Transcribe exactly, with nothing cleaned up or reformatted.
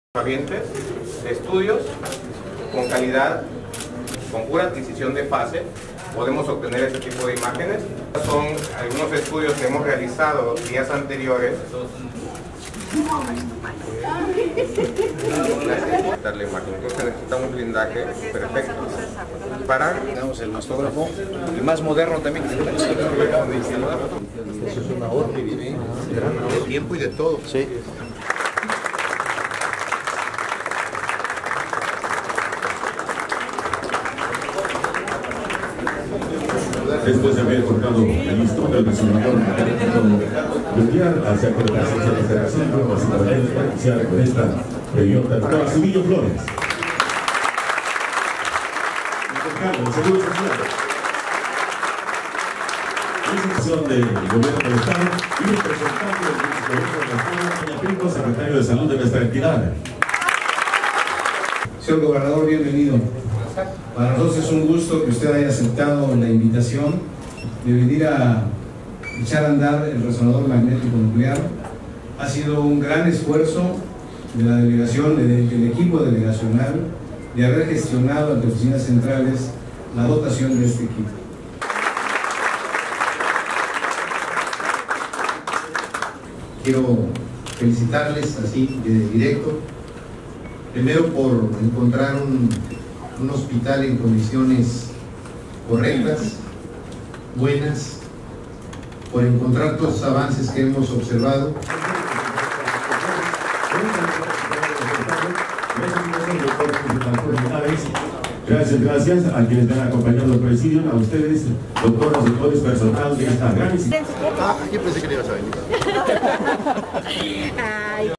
Equipamientos de estudios con calidad, con pura adquisición de fase, podemos obtener este tipo de imágenes. Son algunos estudios que hemos realizado días anteriores. La imagen, entonces necesitamos un blindaje perfecto para tenemos el mastógrafo, el más moderno también. Eso es una orden de tiempo y de todo. Sí. Después de haber cortado el listón del resonador mundial hacia que la ciencia de federación luego se va a iniciar con esta pregunta. Doctor Zubillo Flores. Carlos, Seguro Social. Institución del Gobierno del Estado y el representante del Gobierno del Estado, Doña Pinto, secretario de Salud de nuestra entidad. Señor Gobernador, bienvenido. Para nosotros es un gusto que usted haya aceptado la invitación de venir a echar a andar el resonador magnético nuclear. Ha sido un gran esfuerzo de la delegación, del equipo delegacional, de haber gestionado ante oficinas centrales la dotación de este equipo. Quiero felicitarles así de directo, primero por encontrar un un hospital en condiciones correctas, buenas, por encontrar todos los avances que hemos observado. Gracias, gracias a quienes me han acompañado al presidio, a ustedes, doctoras, doctores, personal de esta gran institución. Ah, yo pensé que le ibas a venir.